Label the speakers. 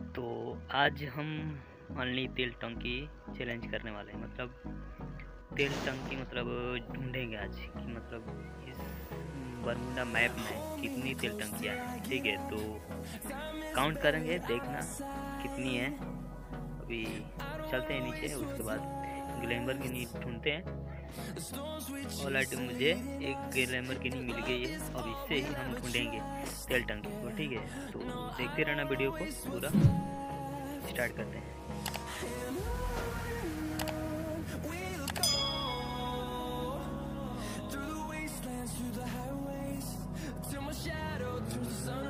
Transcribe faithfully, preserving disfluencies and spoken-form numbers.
Speaker 1: तो आज हम ओनली तेल टंकी चैलेंज करने वाले हैं। मतलब तेल टंकी मतलब ढूंढेंगे आज कि मतलब इस बरमुडा मैप में कितनी तेल टंकियाँ हैं। ठीक है, तो काउंट करेंगे, देखना कितनी है। अभी चलते हैं नीचे, उसके बाद ग्लैमर की नीड ढूंढते हैं। ऑलरेडी मुझे एक ग्लैमर की नीड मिल गई है, अब इससे ही हम ढूंढेंगे तेल टंकी को। ठीक है, तो देखते रहना वीडियो को पूरा। स्टार्ट करते हैं।
Speaker 2: Till my shadow turns to sun